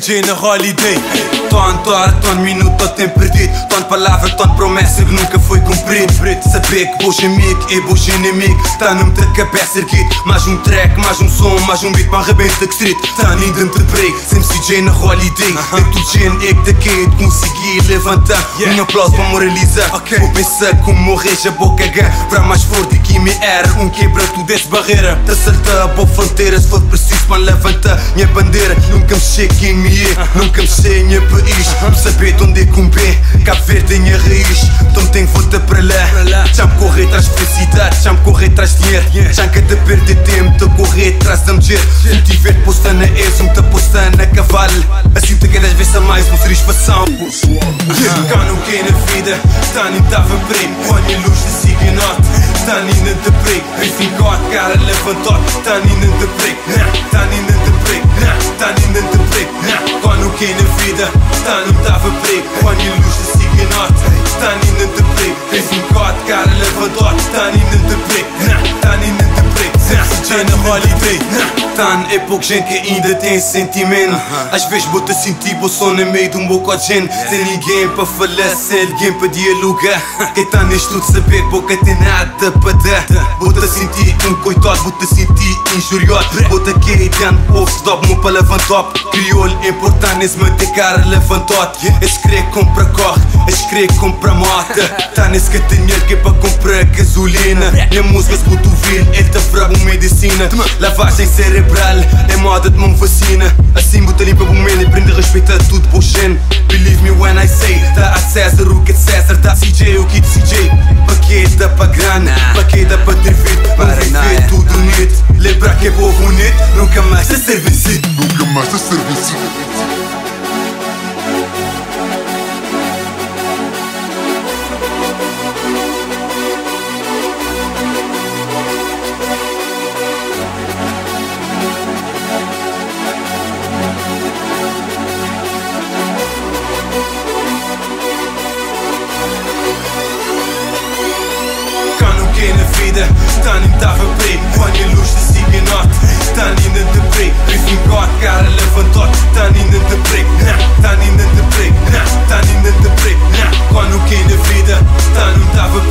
DJ na Holiday. Tanto hora, tanto minuto, tanto tempo perdido, tanto palavra, tanto promessa que nunca foi cumprido. Saber que boas amigo e boas inimigo tá no meio da cabeça erguido. Mais um track, mais um som, mais um beat, mais rebenta que street. Tá nem dentro de break, sempre CJ na Holiday. Dentro do gen, é que daqui de conseguir levantar. Um aplauso para moralizar. Vou pensar como morrer, já vou cagar. Para mais forte que me era, quebra tudo essa barreira. Te acertar a boa fronteira, se for preciso para levantar minha bandeira. Nunca me chegue em mim, nunca me chegue em meu país. Saber de onde é que um pé, Cabo Verde tem a raiz. Então tenho volta para lá. Já me correr atrás de felicidade, já me correr atrás de dinheiro. Já que de perder tempo, te correr atrás da mulher. Se me tiver postando na ex, me te postando a cavalo. Assim te cada vez a mais uma satisfação. Cá no que na vida, tá nem tava preto. Põe a luz de signote, tá nem na de preto. Enfim, com a cara levantou, tá nem na de preto. Tá nem na de preto, tá nem na de preto. Cá no que na vida, tá nem tava preto. Põe a luz de signote, tá nem na de preto. Enfim, com a cara levantou, tá nem na de preto. Tá nem na de preto. Já na Holiday. Tá é pouca gente que ainda tem sentimento. Às vezes vou-te sentir, vou só no meio de um bocado de gente. Sem ninguém para falar, sem ninguém para dialogar. Quem tá neste tudo saber que boca tem nada para dar. Vou-te sentir um coitado, vou-te sentir injuriado. Vou-te aqui dentro, povo, stop-me para levantar. Crioulo importante, nesse manter cara levantar-te. Esse crê compra corre, esse crê compra mata. Tá nesse que tem dinheiro que é para comprar gasolina. Minha música se botou vir, ele te fraga uma medicina. Lavagem cerebral, é moda de mão vacina. Assim bota ali para o momento e prende respeito a tudo por gente. Believe me when I say, tá a César o que é de César, tá CJ o que é de CJ. Para que dá para grana, para que dá para ter vida, para viver tudo unido. Lembrar que é povo unido, nunca mais a ser vencido. Nunca mais a ser vencido. Na vida, tá nem tava preto. Põe a luz de signote, tá nem na de preto. Enfim, com a cara levantou, tá nem na de preto. Tá nem na de preto, tá nem na de preto. Quando que na vida, tá nem tava